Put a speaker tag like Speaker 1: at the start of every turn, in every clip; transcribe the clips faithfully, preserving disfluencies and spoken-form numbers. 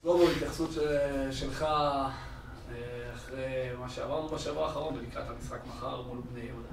Speaker 1: לא בהתייחסות שלך אחרי מה שעברנו בשבוע האחרון ולקראת המשחק מחר מול בני יהודה.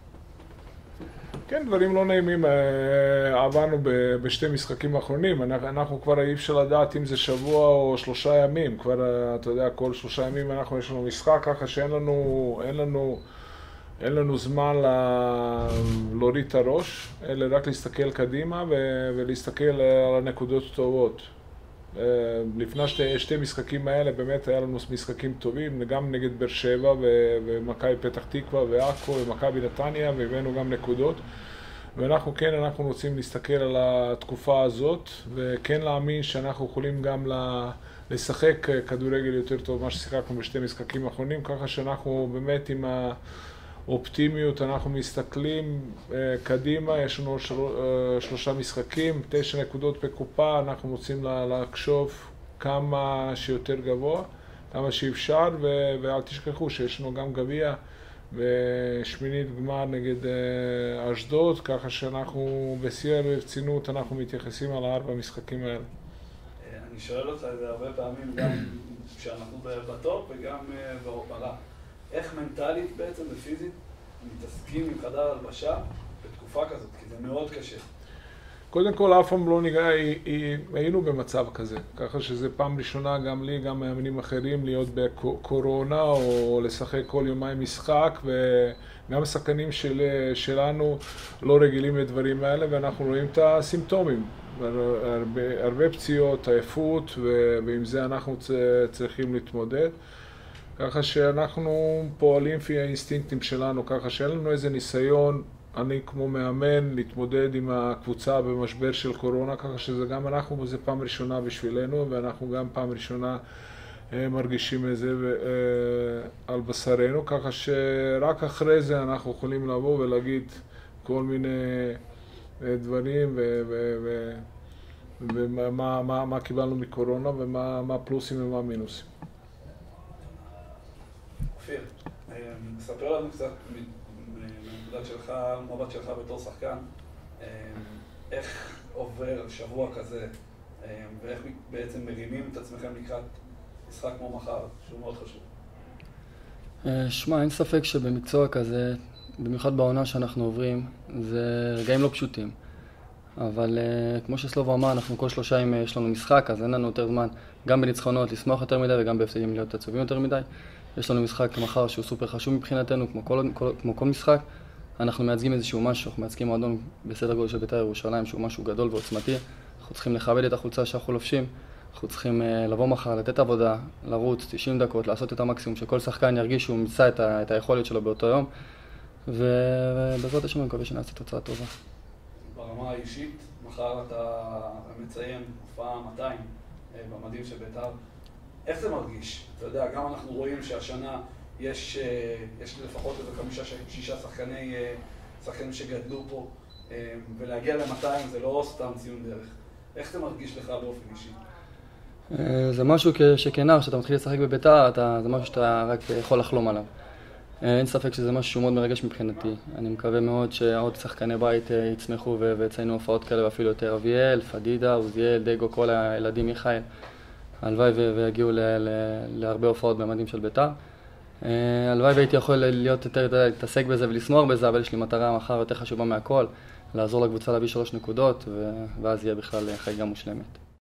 Speaker 2: כן, דברים לא נעימים עברנו בשתי משחקים האחרונים. אנחנו כבר אי אפשר לדעת אם זה שבוע או שלושה ימים. כבר, אתה יודע, כל שלושה ימים אנחנו יש לנו משחק, ככה שאין לנו, אין לנו, אין לנו זמן להוריד את הראש, אלא רק להסתכל קדימה ולהסתכל על הנקודות טובות. לפני שתי, שתי משחקים האלה באמת היה לנו משחקים טובים, גם נגד באר שבע ומכבי פתח תקווה ועכו ומכבי נתניה, והבאנו גם נקודות. ואנחנו כן, אנחנו רוצים להסתכל על התקופה הזאת, וכן להאמין שאנחנו יכולים גם לשחק כדורגל יותר טוב מה ששיחקנו בשתי משחקים האחרונים, ככה שאנחנו באמת עם האופטימיות, אנחנו מסתכלים קדימה, יש לנו שלושה משחקים, תשע נקודות בקופה, אנחנו רוצים לחשוב כמה שיותר גבוה, כמה שאפשר, ואל תשכחו שיש לנו גם גביע ושמינית גמר נגד אשדוד, ככה שאנחנו בשיא הרצינות אנחנו מתייחסים על הארבע המשחקים האלה.
Speaker 1: אני שואל אותך את זה הרבה פעמים, גם כשאנחנו בטופ וגם ברע. איך מנטלית בעצם ופיזית מתעסקים עם חדר הלבשה בתקופה כזאת? כי זה מאוד קשה.
Speaker 2: קודם כל, אף פעם לא ניגע, היינו במצב כזה. ככה שזה פעם ראשונה גם לי, גם מאמנים אחרים, להיות בקורונה או לשחק כל יומיים משחק, וגם השחקנים של, שלנו לא רגילים לדברים האלה, ואנחנו רואים את הסימפטומים. הרבה, הרבה פציעות, עייפות, ועם זה אנחנו צריכים להתמודד. ככה שאנחנו פועלים לפי האינסטינקטים שלנו, ככה שאין לנו איזה ניסיון, אני כמו מאמן, להתמודד עם הקבוצה במשבר של קורונה, ככה שזה גם אנחנו, זה פעם ראשונה בשבילנו, ואנחנו גם פעם ראשונה מרגישים את זה על בשרנו, ככה שרק אחרי זה אנחנו יכולים לבוא ולהגיד כל מיני דברים ומה מה, מה קיבלנו מקורונה ומה מה הפלוסים ומה המינוסים.
Speaker 1: אופיר, ספר לנו קצת מנקודת שלך, מבט שלך בתור שחקן, איך עובר שבוע כזה ואיך בעצם מרימים את עצמכם לקראת משחק כמו מחר, שהוא מאוד חשוב.
Speaker 3: שמע, אין ספק שבמקצוע כזה, במיוחד בעונה שאנחנו עוברים, זה רגעים לא פשוטים. אבל כמו שסלובו אמר, אנחנו כל שלושה ימים יש לנו משחק, אז אין לנו יותר זמן גם בניצחונות לשמוח יותר מדי וגם בהפסדים להיות עצובים יותר מדי. יש לנו משחק מחר שהוא סופר חשוב מבחינתנו, כמו כל, כל, כמו כל משחק. אנחנו מייצגים איזשהו משהו, אנחנו מייצגים מועדון בסדר גודל של בית"ר ירושלים, שהוא משהו גדול ועוצמתי. אנחנו צריכים לכבד את החולצה שאנחנו לובשים, אנחנו צריכים לבוא מחר, לתת עבודה, לרוץ תשעים דקות, לעשות את המקסימום, שכל שחקן ירגיש שהוא מיצה את, ה, את היכולת שלו באותו יום, ובעזרת השם אני מקווה שנעשה תוצאה טובה.
Speaker 1: ברמה האישית, מחר אתה מציין הופעה מאתיים במדים של בית"ר. איך זה מרגיש? אתה יודע, גם אנחנו רואים שהשנה יש, יש לפחות איזה חמישה, שישה שחקני, שחקנים שגדלו פה, ולהגיע ל-מאתיים זה לא סתם ציון דרך. איך זה מרגיש לך באופן אישי?
Speaker 3: זה משהו שכנער, שאתה מתחיל לשחק בבית"ר, זה משהו שאתה רק יכול לחלום עליו. אין ספק שזה משהו שהוא מאוד מרגש מבחינתי. אני מקווה מאוד שעוד שחקני בית יצמחו ויציינו הופעות כאלה ואפילו יותר. אביאל, פדידה, עוזיאל, דגו, כל הילדים, מיכאל. הלוואי ויגיעו להרבה הופעות במדים של בית"ר. הלוואי והייתי יכול להיות יותר להתעסק בזה ולשמור בזה, אבל יש לי מטרה מחר יותר חשובה מהכל, לעזור לקבוצה להביא שלוש נקודות, ואז יהיה בכלל חגיגה מושלמת.